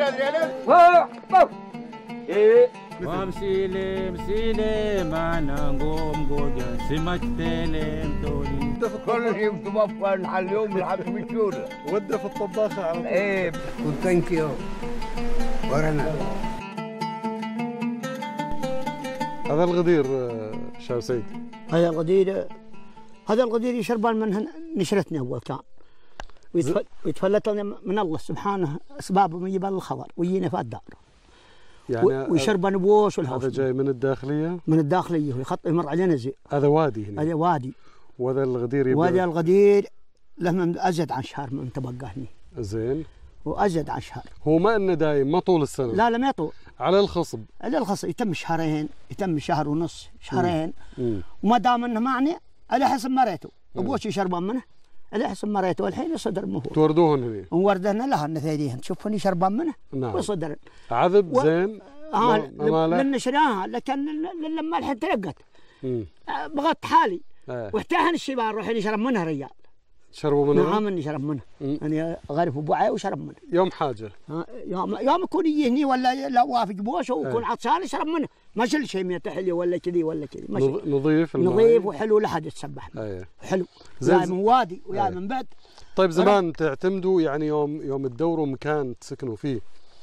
مسيلي معنا نقوم قوجا سمك تلم توني كل شيء بتوفر اليوم العب بالشورى وده في الطباخه على طول. ايه وثانك يو ورنا. هذا الغدير شاو سيد. هذا الغدير يشربان من نشرتنا اول كان ويتفلت من الله سبحانه اسبابه من جبال الخضر ويجينا في الدار يعني ويشربان بوش والهوس. هذا جاي من الداخليه؟ من الداخليه ويخط يمر علينا زي. هذا وادي هنا. هذا وادي. وهذا الغدير وهذا الغدير له من ازيد عن شهر من تبقى هني. زين. وازيد عن شهر. هو ما انه دايم ما طول السنه. لا ما يطول. على الخصب. على الخصب يتم شهرين، يتم شهر ونص، شهرين. وما دام انه معني على حسب مريته، ابوش يشربان منه على حسب مريته والحين يصدر منه. توردوهن هنا. وردهن لها النثيريهن تشوفوني شربان منه. نعم. وصدر. عذب زين. لان شراها لكن لما الحين تلقت. بغت حالي. واحتاهن الشباب روح يشرب منها رجال. شربوا منها؟ نعم اني شرب منها. انا غرف ابو وشرب منها. يوم حاجه. يوم يكون يجي هني ولا لا وافق بوش ويكون عطشان يشرب منه، ما شل شيء من تحلي ولا كذي ولا كذي. نظيف نظيف وحلو لحد يتسبح. حلو. جاي من وادي ويا من بعد. طيب زمان تعتمدوا يعني يوم تدوروا مكان تسكنوا فيه،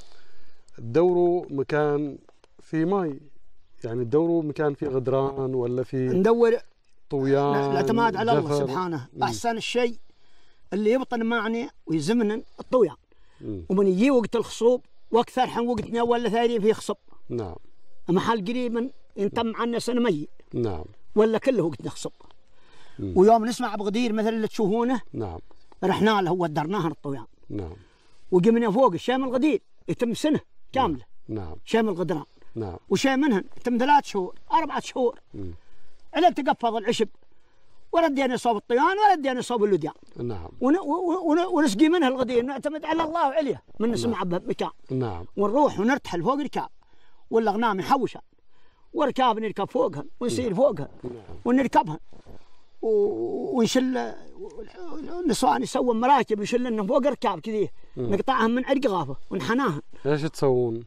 تدوروا مكان في ماي، يعني تدوروا مكان فيه غدران ولا في ندور طويان. الاعتماد على الله سبحانه. احسن الشيء اللي يبطن معني ويزمن الطويان. ومن يجي وقت الخصوب واكثر حين وقتنا ولا ثاني فيه خصب. نعم. محل قريب ينتم عنا سنه مي. نعم. ولا كله وقتنا خصب. ويوم نسمع بغدير مثل اللي تشوفونه. نعم. رحنا له ودرناها الطويان. نعم. وقمنا فوق الشام الغدير يتم سنه كامله. نعم. شام الغدران. نعم. وشيء منهن يتم 3 شهور 4 شهور. على تقفض العشب وردينا صوب الطيان وردينا صوب اللوديان. نعم. ونسقي منها الغدير نعتمد على الله وعليه من نسمع بمكان. نعم. ونروح ونرتحل فوق ركاب والاغنام يحوشها وركاب نركب فوقها ونسير فوقها. ونركبها ونشل النسوان يسوون مراكب يشل لنا فوق ركاب كذي نقطعها من عرق غافه ونحناها. ايش تسوون؟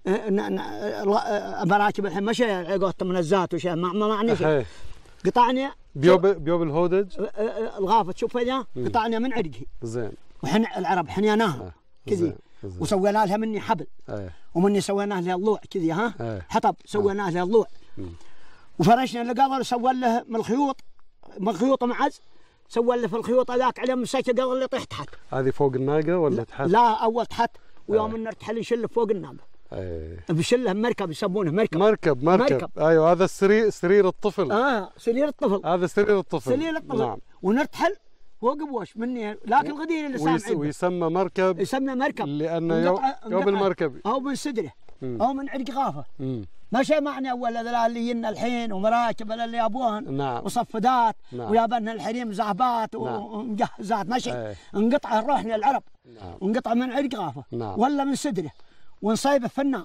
مراكب الحين ماشي عقوت من الزات وشيء ما معني شيء. قطعنا بيوب الهودج الغافه تشوفها ذا قطعنا من عرقه. زين. وحنا العرب حنيناها كذي وسوينا لها مني حبل. ومني سوينا لها الضلوع كذي حطب سوينا لها الضلوع. وفرشنا القدر سوى له من الخيوط مخيوطه معز سوى له في الخيوط هذاك على مسكه قدر اللي يطيح تحت. هذه فوق الناقه ولا تحت؟ لا اول تحت ويوم نرتحل نشله فوق الناقه. بشله مركب يسمونه مركب. ايوه هذا سرير الطفل. سرير الطفل. هذا سرير الطفل. نعم. ونرتحل فوق بوش مني لكن الغدير اللي سامع ويسمى مركب. يسمى مركب لانه يوم المركب او من صدره او من عرق غافه. ما شيء معنى اول هذول اللي ينا الحين ومراكب اللي يابوهن. نعم. وصفدات. نعم. ويابن الحريم زهبات. نعم. ومجهزات ماشي. انقطع نروحنا العرب. نعم. ونقطع من عرق غافه. نعم. ولا من صدره ونصيبه في النار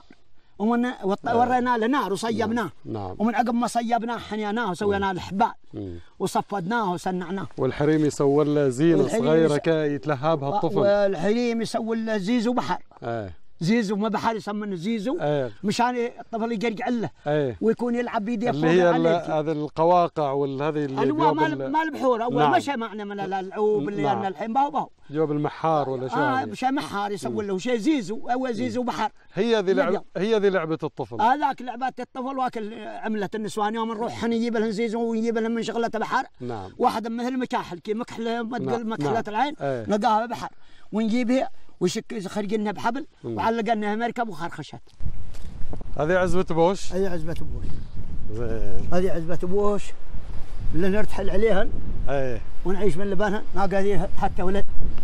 ورينا له نار وصيبناه. نعم. ومن عقب ما صيبناه حنيناه وسوينا له حبال وصفدناه وصنعناه. والحريم يسوي له زينه صغيره يتلهى بها الطفل. والحريم يسوي له زيزو بحر. زيزو ما بحر يسمونه زيزو. مشان الطفل يقرقع له. ويكون يلعب بيديه اللي هي هذا القواقع والهذه اللي ما البحور اول. نعم. مشى معنا من العوب اللي نعم. الحين باهو جواب المحار ولا شيء. مشى محار يسوي له شيء زيزو او زيزو بحر. هي ذي لعبه الطفل. هذاك لعبه الطفل واكل عمله النسوان يوم نروح نجيب لهم زيزو ونجيب لهم من شغلته بحر. نعم. واحد مثل مكاحل كي مكحله مكحله. نعم. العين نلقاها بحر ونجيبها وخرجناها بحبل وعلقناها مركب وخرخشت. هذه عزبة بوش. هذه عزبة بوش. زين. هذه عزبة بوش اللي نرتحل عليها. ونعيش من لبنها ناقة ذي حتى ولد.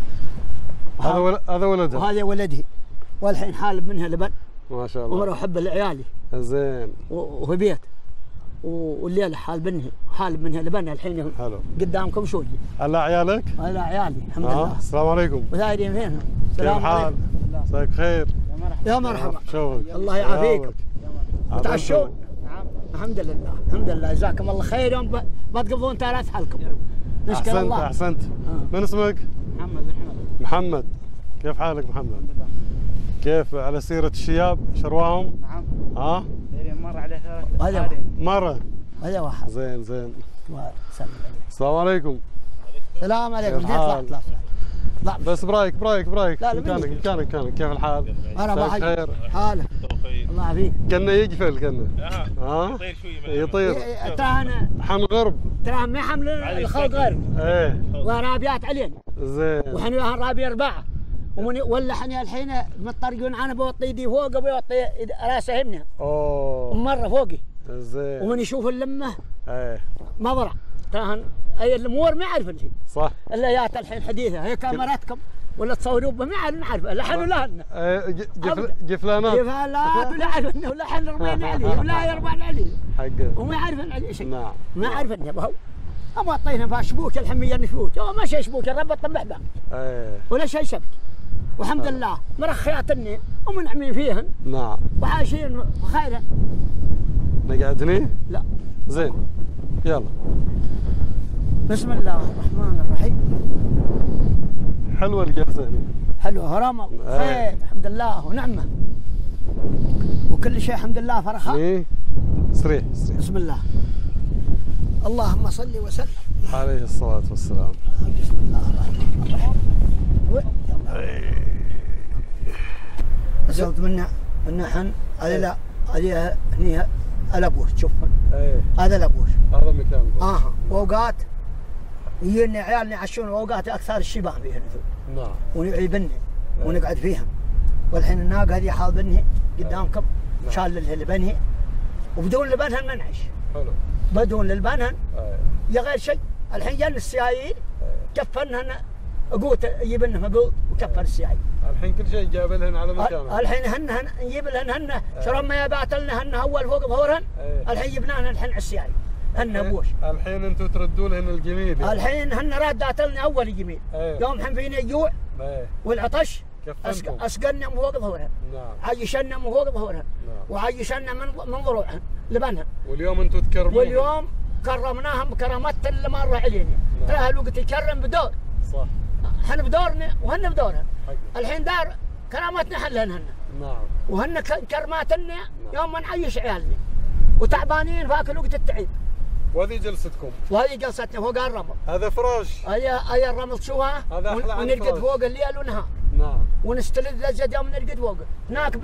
هذا ولدها. وهذا ولده والحين حالب منها لبن. ما شاء الله. ومرة أحب لعيالي. زين. وفي بيت. والليلة حالب منها لبن الحين. حلو. قدامكم شوي. هلا عيالك؟ هلا عيالي الحمد لله. السلام عليكم. وثايرين فين؟ كيف الحال؟ مساك خير. يا مرحبا. شوفك. الله يعافيكم. تعشون؟ نعم. الحمد لله الحمد لله جزاكم الله خير. يوم ما تقبضون تراث حالكم. نشكر الله. احسنت. من اسمك؟ محمد. محمد. كيف حالك محمد؟ الحمد لله. كيف على سيرة الشياب شرواهم؟ نعم. ها؟ مر عليه 3 هذا مرة. هذا واحد. زين زين. سلام عليكم. السلام عليكم. السلام عليكم. لا بس برايك لا مكانك كيف الحال؟ انا بخير. حاله. الله يعافيك. كنا يقفل كنا. ها؟ يطير شوي يطير. ترانا حنغرب. ترى ما حمل الخلق غرب. ايه. ورابيات علينا. زين. وحنا رابي 4 ولا حنا الحين متطرقون انا بوطي يدي فوق بوطي راسه هنا. اوه. مره فوقي. زين. ومن يشوف اللمه. ايه. مضرع. تراهن اي الامور ما يعرف شيء. صح. الا يات الحين حديثه هي كاميراتكم ولا تصوروا به ما نعرف لحن ولا لنا. جفلانات. جفلانات ولا عرفنا ولا حن ربينا عليه ولا يربان عليه. حقه. وما يعرف عليه شيء. نعم. ما عرفنا بهو. أما طينا فيها شبوك الحمية نشبوك، ما شيء شبوك الرب الطمح بقى. ايه. ولا شيء شبك. والحمد لله مرخياتني ومنعمين فيهن. نعم. وعايشين خيرا. نقعد هني؟ لا. زين. يلا. بسم الله الرحمن الرحيم. حلوة الجلسة هنا. حلوة رمل خير الحمد لله ونعمة. وكل شيء الحمد لله فرخاء. ايه. سريح. بسم الله. اللهم صل وسلم عليه الصلاة والسلام. بسم الله الرحمن الرحيم. وصلت منا حن هذه لا هذه هني الابوش شوفهم. ايه. هذا الابوش. هذا مكان. واوقات يجيني عيالنا يعشون واوقات اكثر الشباب فيهن. نعم. ويعيبني ونقعد فيهم. والحين الناقه هذه حاضني قدامكم شال اللبنها وبدون لبنها ما نعيش. حلو. بدون للبنهن يا غير شيء. الحين جن السيايير كفنهن قوت يجيب لهم بيض وكفن السيايير. الحين كل شيء جاب لهن على مكانه. الحين هن نجيب لهن شرب ما يبات لنا هن اول فوق ظهورهن. الحين جبنا لهن الحين على السيايير. هن ابوش. الحين انتم تردوا لهن الجميل يعني. الحين هن رادات لنا اول الجميل. يوم حين فينا الجوع والعطش اسقنا من فوق ظهورهن. نعم. عيشنا من فوق ظهورهن. وعيشنا من ضروعهن لبنهن. واليوم انتم تكرمون. واليوم كرمناهم بكرامات اللي مره علينا. ترى هالوقت يكرم بدور. صح. احنا بدورنا وهن بدورها. الحين دار كراماتنا حلهن هن. نعم. وهن كرماتنا يوم ما نعيش عيالنا. وتعبانين فاك الوقت التعب. وهذه جلستكم. وهذه جلستنا فوق الرمل. هذا فراش. هي الرمل تشوفها. هذا احلى عن ونرقد فوق الليل ونهار. نعم. ونستلذ لذة يوم نرقد فوق. هناك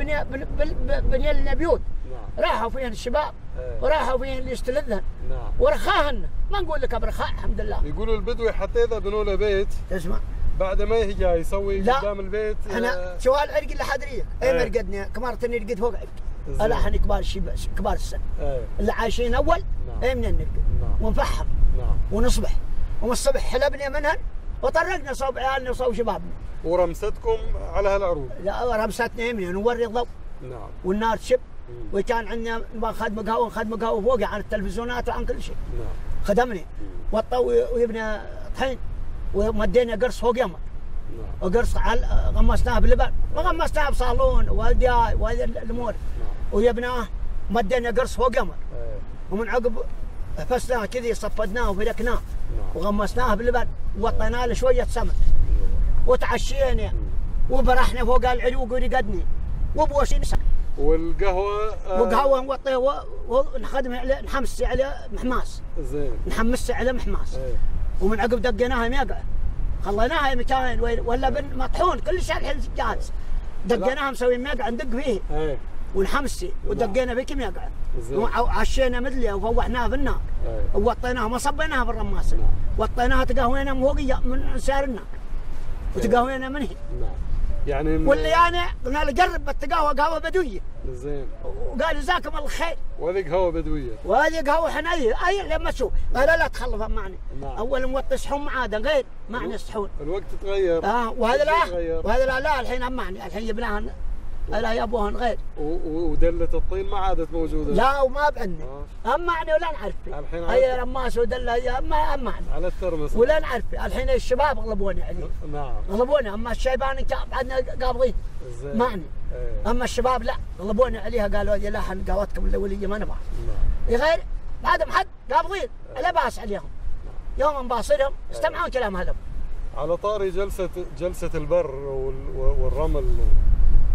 بني لنا بيوت. نعم. راحوا فيهن الشباب. وراحوا فيهن اللي يستلذهن. نعم. ورخاهن ما نقول لك برخاء الحمد لله. يقولوا البدوي حتى اذا بنوا له بيت تسمع بعد ما يهي جاي يسوي قدام البيت. احنا شو هالعرق اللي حدريك اي ما رقدنا كمرة نرقد فوق عرق. لا احنا كبار الشباب كبار السن. اللي عايشين اول اي من نرقد. ونفحم. ونصبح ومن الصبح حلبنا منهن وطرقنا صوب عيالنا وصوب شبابنا. ورمستكم على هالعروض. لا رمستنا يمنا نوري الضوء. نعم. والنار تشب. وكان عندنا خدم قهوه فوق عن التلفزيونات وعن كل شيء. نعم. خدمني ويبنى طحين ومدينا قرص فوق يمر. نعم. وقرص غمسناه باللبن ما غمسناه بصالون والدياي وهذه الامور. نعم. ويبناه مدينا قرص فوق يمر. ومن عقب فسناه كذي صفدناه وفلكناه. نعم. وغمسناه باللبن ووطينا له شويه سمك. وتعشينا وبرحنا فوق العلوق ورقدنا وبوشين. والقهوه وقهوه نوطيه ونخدمها على نحمس على محماس. زين. نحمسها على محماس. ومن عقب دقيناها ميقعه. خليناها مكان ولا مطحون كل شيء الحين جاهز. دقيناها مسوي ميقعه ندق فيه. ونحمسي ودقينا فيك ميقعه. وعشينا مدليه وفوحناها في النار. ووطيناها ما صبيناها بالرماسه. وطيناها تقهوينا من فوقيه من سعر النار. وتقهوينا من هي. يعني واللي انا قلنا له قرب بالتقهوه قهوه بدويه. زين. وقال جزاكم الله خير. وهذه قهوه بدويه. وهذه قهوه حنيه اي لما تشوف قال لا تخلفها معنا. نعم. اول موطي صحون معاده غير معنا صحون. الوقت تغير. وهذا لا لا الحين معنا الحين جبناها لا يابوهن غير. ودله الطين ما عادت موجوده. لا وما بعنا. معنا ولا نعرف. الحين هي رماس ودله هي معنا. على الترمس. ولا نعرف الحين الشباب غلبونا عليه. نعم. غلبونا اما الشيبان بعدنا قابضين. معنا. اما الشباب لا غلبونا عليها قالوا يا لا حن قهوتكم الاوليه ما نبغى. نعم. غير بعدهم حد قابضين لا باس عليهم. يوم نباصرهم استمعون كلام هذا. على طاري جلسه البر والرمل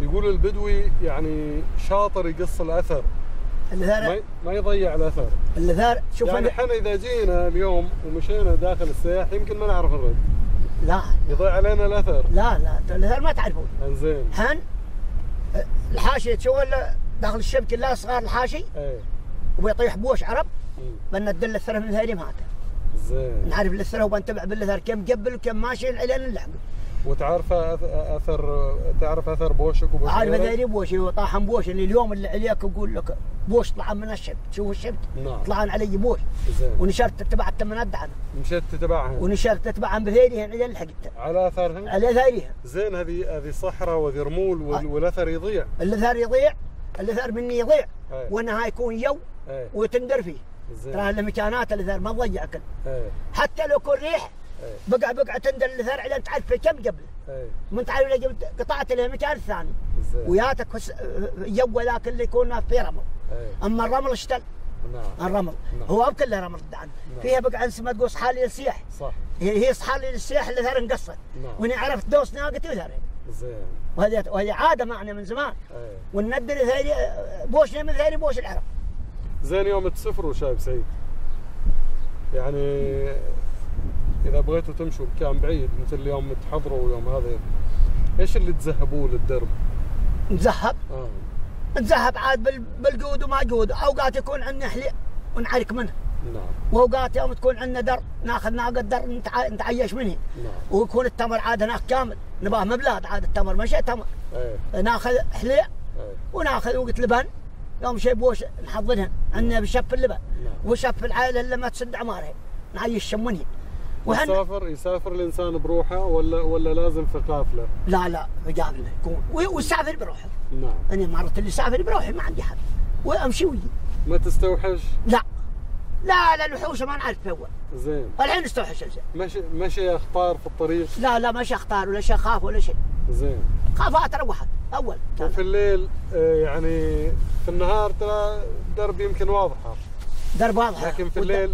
يقول البدوي يعني شاطر يقص الاثر، ما يضيع الاثر. الاثر شوف يعني احنا اذا جينا اليوم ومشينا داخل السياح يمكن ما نعرف نرد. لا يضيع علينا الاثر. لا الاثر ما تعرفون. انزين. حن الحاشي تشوف داخل الشبكه لا صغار الحاشي. ايه. وبيطيح بوش عرب. بندل الاثر من ثاني ماته. زين. نعرف الاثر وبنتبع بالاثر كم قبل وكم ماشي الين نلحقه. وتعرف اثر بوشك وبوش؟ عارف اثري بوشي وطاحن بوش اللي اليوم اللي عليك اقول لك بوش طلع من الشبك، تشوف الشبك؟ نعم. طلعن علي بوش. زين. ونشرت تبعت من ادعن. مشيت تتبعها. ونشرت تتبعن بثيريهن الى لحقتها. على اثرها؟ على اثريها. زين هذه صحراء وذي رمول والاثر يضيع. الاثر يضيع، الاثر مني يضيع. أيه. وانها يكون يو. أيه. وتندر فيه. ترى المكانات الاثر ما تضيع كل. أيه. حتى لو يكون ريح. أيه. بقع تندر الاثر على انت تعرف كم قبل. أيه. من تعرف لو جبت قطعت له المكان الثاني. زين. وياتك يو ذاك اللي يكون في رمل. أيه. اما الرمل اشتل. نعم. الرمل. نعم. هو بكله رمل دعن. نعم. فيها بقعه اسمها تقول صحالي للسياح. صح. هي صحالي للسياح اللي ثار انقصت. نعم. واني عرفت دوس ناقتي وثار. زين. وهذه عاده معنا من زمان. أيه. والندر ثاني بوشنا من ثاني بوش العرب. زين يوم تسافروا شايب سعيد يعني اذا بغيتوا تمشوا بكان بعيد مثل اليوم تحضروا يوم هذا ايش اللي تذهبوه للدرب؟ نذهب؟ نذهب عاد بالجود وما جود، اوقات يكون عندنا حليب ونعرك منه. نعم. واوقات يوم تكون عندنا در ناخذ ناقه در نتعيش منه. نعم. ويكون التمر عاد هناك كامل، نباه مبلاد عاد التمر ماشي تمر. ايه. ناخذ حليب. ايه. وناخذ وقت لبن، يوم شي بوش نحضرهن عندنا بشف اللبن. نعم. وشف العائله اللي ما تسد عمارها نعيش منهن. يسافر الانسان بروحه ولا لازم في قافله؟ لا في قافله يكون ويسافر بروحه. نعم. انا مرات اللي سافر بروحي ما عندي حد وامشي ويجي. ما تستوحش؟ لا الوحوش ما نعرف اول. زين. الحين استوحش الزين. مشي اخطار في الطريق؟ لا ماشي اخطار ولا شيء خاف ولا شيء. زين. خافات روحت اول. وفي الليل يعني في النهار ترى الدرب يمكن واضحه. درب واضحه. لكن في الليل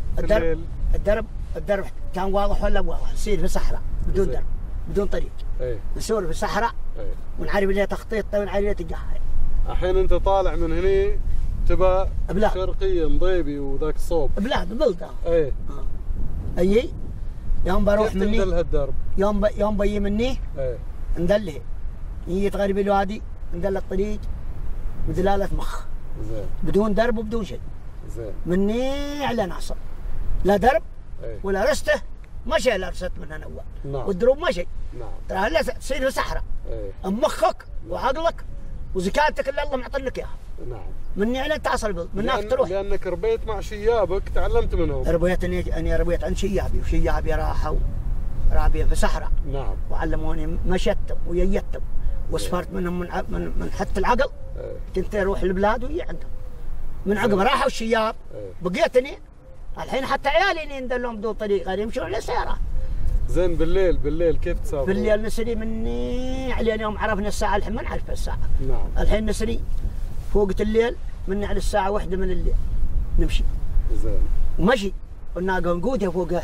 الدرب كان واضح ولا واضح؟ يصير في صحراء بدون درب بدون طريق. ايه. نسور في الصحراء. ايه. ونعرف لها تخطيط ونعرف لها اتجاه. الحين انت طالع من هني تبى شرقيه مضيبي وذاك الصوب. بلدان. ايه. اي يوم بروح مني. كيف تندل هالدرب؟ يوم بيجي مني. ايه. ندله. يجي تغرب الوادي ندل الطريق بدلاله مخ. زين. بدون درب وبدون شيء. زين. مني على ناصر. لا درب. ايه. ولا رسته مشي الا رست منها اول. نعم. والدروب مشي. نعم. ترى هلا تصير في صحراء. ايه. مخك وعقلك وزكاتك اللي الله معطينك اياها. نعم. مني على تعصر البلد منك تروح. لانك ربيت مع شيابك تعلمت منهم. اني ربيت عند شيابي وشيابي راحوا رابيه في صحراء. نعم. وعلموني مشيتهم وييتهم وسفرت منهم من حتى العقل. كنت اروح البلاد ويجي عندهم. من عقب راحوا الشياب. بقيتني الحين حتى عيالي ندلهم بدون طريق غير يمشون على سيارات. زين بالليل كيف تسافر؟ بالليل نسري مني على يوم عرفنا الساعه الحين ما نعرف الساعه. نعم. الحين نسري فوقة الليل مني على الساعه 1 من الليل نمشي. زين. ومشي والناقه نقودها فوقها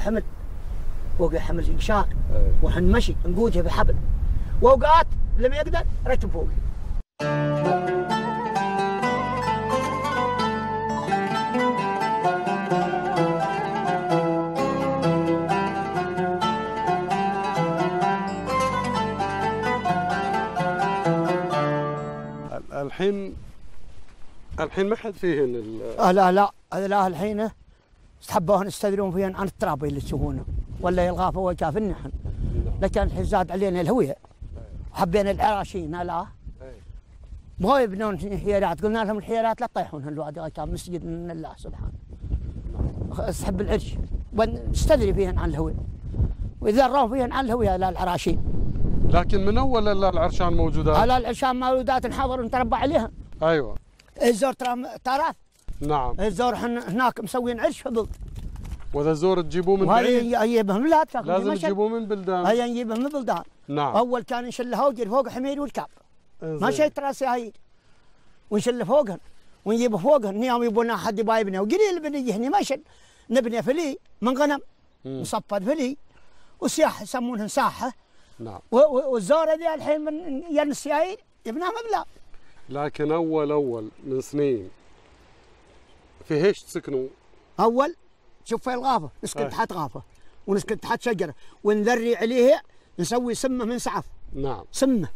حمل انشار. وحن مشي نقودها بحبل واوقات لما يقدر ركب فوقي. الحين ما حد فيهن لا الحين استحبوهن يستدلون فيهن عن الترابي اللي تشوفونه ولا يلغافوا وجافن نحن. لكن الحين زاد علينا الهويه وحبينا العراشين لا بغوا يبنون حيارات قلنا لهم الحيارات لا تطيحون الوادي كان مسجد من الله سبحانه. استحب العرش ونستدري فيهن عن الهويه واذا راوا فيهن عن الهويه لا العراشين. لكن من اول العرشان موجودات؟ على العرشان موجودات نحضر ونتربى عليها. ايوه. الزور تراث. نعم. الزور هناك مسوين عرش في بلد. واذا الزور تجيبوه من بعيد؟ يجيبهم لا لازم تجيبوه من بلدان. هي نجيبهم من بلدان. نعم. اول كان نشل هوجر فوق حمير والكعب. ما شيء ترى سيايير. ونشل فوقهن ونجيب فوقهن يوم يبونا حد يبغى يبني وقليل بنجي هني ما شل نبني فلي من غنم نصفد فلي وسياح يسمونهن ساحه. نعم. والزور هذه الحين من ين السيايير جبناه مبلغ. لكن اول من سنين في ايش تسكنوا؟ اول شوف في الغابه نسكن تحت غابه ونسكن تحت شجره ونذري عليها نسوي سمه من سعف. نعم.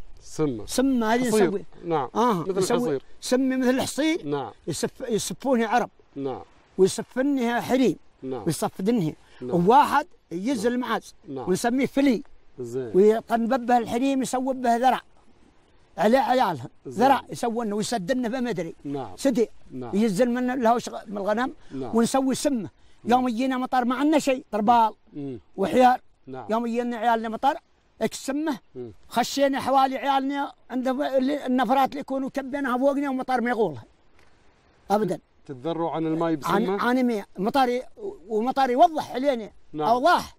سمه هذه نسوي. نعم. مثل الحصير. سمه مثل الحصير. نعم. يسفونها عرب. نعم. ويصفنها حريم. نعم. ويصفدنها. نعم. وواحد يجز المعز. نعم. ونسميه فلي. زين. ويقنبب به الحريم يسوي به ذرع على عيالهم. ذرع يسوونه ويسدنه بما ادري. نعم. سدي. نعم. ينزل من من الغنم. نعم. ونسوي سمه. يوم يجينا مطر ما عندنا شيء طربال وحيار. نعم. يوم يجينا عيالنا مطر السمه خشينا حوالي عيالنا عند النفرات اللي يكونوا كبينها فوقنا ومطر ما يغولها ابدا. تتذروا عن الماء بسمه؟ عن مية ومطر يوضح علينا. نعم. اوضاح.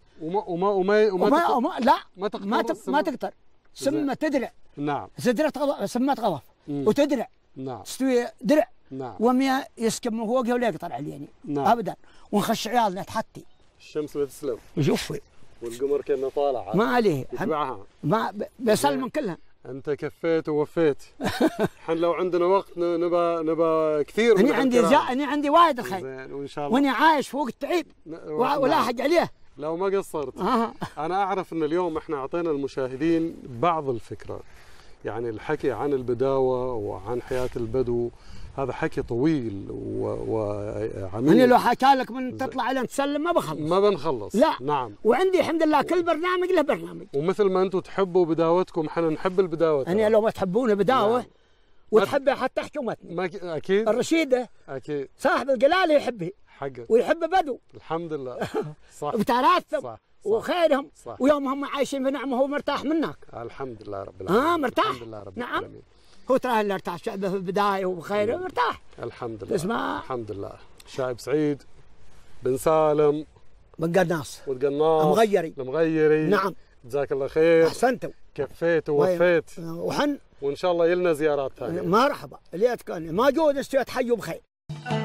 وما لا ما تقدر سمه تدرع. نعم. سمه غضف وتدرع. نعم. تستوي درع. نعم. ومية يسكب من فوقها ولا يقطر علينا. نعم. ابدا. ونخش عيالنا تحتي. الشمس بتسلم. وشوفي والقمر كأنه طالع ما عليه يتبعها. ما بسلم كلها. انت كفيت ووفيت. احنا لو عندنا وقت نبى كثير. انا عندي وايد الخير. زين وان شاء الله. وانا عايش فوق التعب ولاحق عليه. لو ما قصرت. انا اعرف ان اليوم احنا اعطينا المشاهدين بعض الفكره. يعني الحكي عن البداوه وعن حياه البدو هذا حكي طويل وعميق. أنا لو حكى لك من تطلع لين تسلم ما بنخلص. لا. نعم. وعندي الحمد لله كل برنامج له برنامج. ومثل ما أنتم تحبوا بداوتكم احنا نحب البداوة. أنا لو ما تحبون بداوة. نعم. وتحبها حتى حكومتنا. أكيد. الرشيدة. أكيد. صاحب القلالة يحبه. حقه. ويحب بدو. الحمد لله. صح. وتراثهم. صح. وخيرهم. صح. ويوم هم عايشين في نعمة هو مرتاح منك. الحمد لله رب العالمين. مرتاح. الحمد لله رب العالمين. نعم. هو ترى اللي ارتاح شعبه في البدايه وخيره مرتاح. الحمد لله. تسمع؟ الحمد لله. شايب سعيد بن سالم بن قناص المغيري. نعم. جزاك الله خير. احسنتوا. كفيت ووفيت. وحن وان شاء الله يلنا زيارات ثانيه. مرحبا. اللي كان موجود استوى تحيوا بخير.